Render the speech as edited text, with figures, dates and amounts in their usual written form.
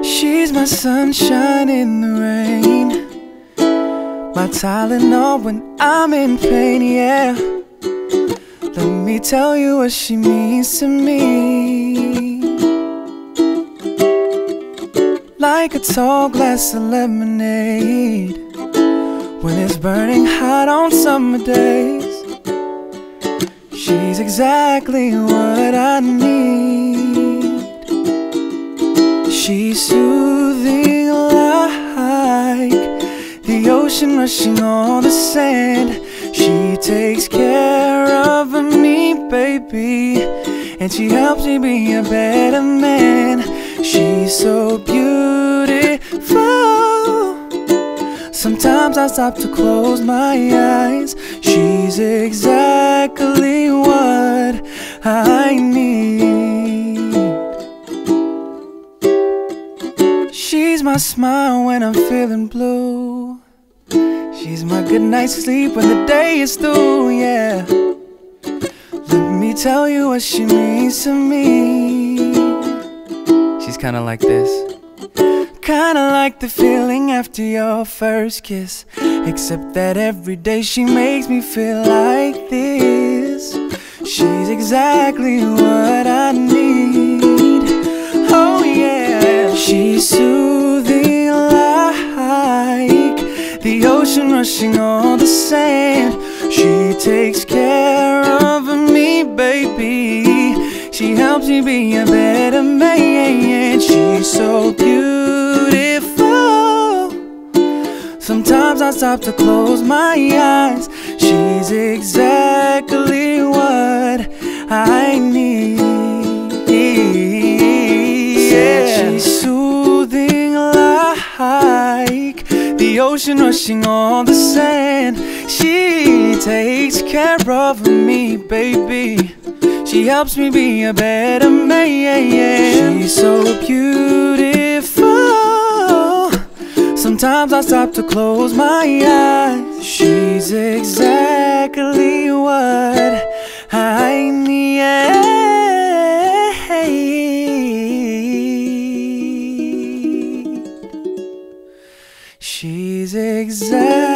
She's my sunshine in the rain, my Tylenol when I'm in pain, yeah. Let me tell you what she means to me. Like a tall glass of lemonade when it's burning hot on summer days. She's exactly what I need. She's soothing like the ocean rushing on the sand. She takes care of me, baby, and she helps me be a better man. She's so beautiful. Sometimes I stop to close my eyes. She's exactly what I need. She's my smile when I'm feeling blue. She's my good night's sleep when the day is through, yeah. Let me tell you what she means to me. She's kinda like this. Kinda like the feeling after your first kiss, except that every day she makes me feel like this. She's exactly what I need. Oh yeah. She's soothing like the ocean rushing on the sand. She takes care of me, baby. She helps me be a better man. She's so beautiful. Sometimes I stop to close my eyes. She's exactly what I need. Yeah. She's soothing like the ocean rushing on the sand. She takes care of me, baby. She helps me be a better man. She's so beautiful. Sometimes I stop to close my eyes. She's exactly what I need. She's exactly